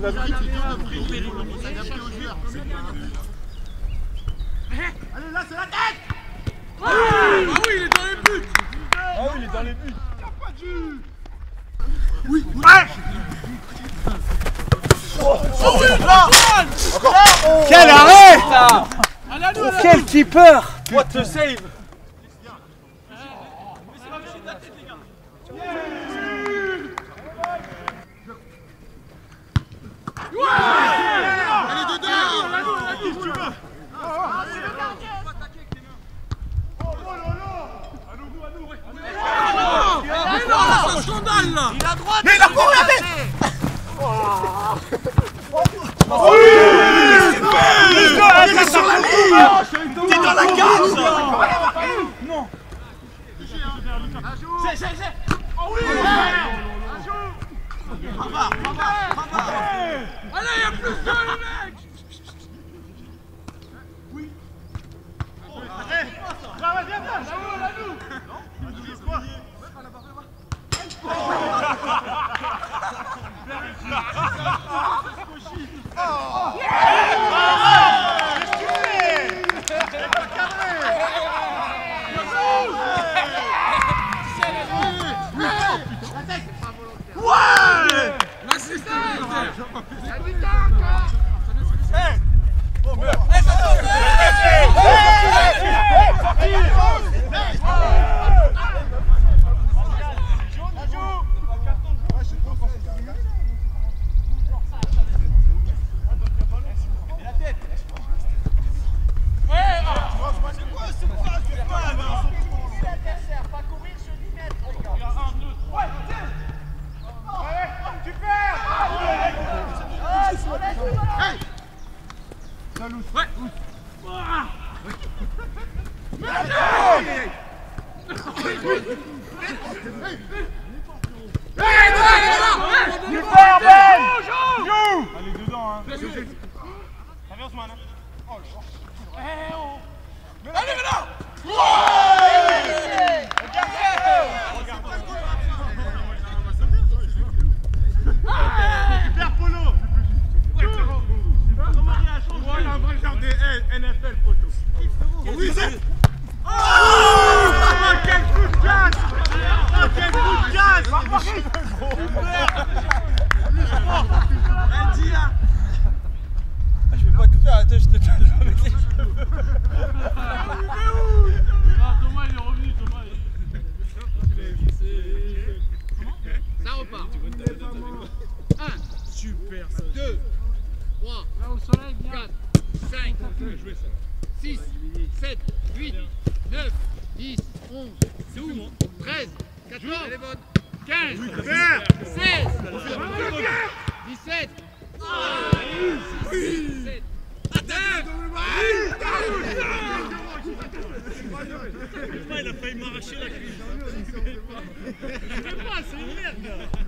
la prise, c'est dur de prise, il faut s'adapter aux joueurs. Allez, là, c'est la tête. Ah oui, il est dans les buts. Ah oui, il est dans les buts. Il n'y a pas de jus. Oui, oui. Oh oui, encore. Quel arrêt! Quel keeper! What the save! Elle est dedans. Mais non, c'est un scandale là. Il a droit. Mais il a couru avec. Il est sur la ligne. T'es dans la cage. Non. C'est. Oh oui. Allez, il y a plus de les mecs. Oui. Il a failli m'arracher la cuisse. Je sais pas, c'est une merde.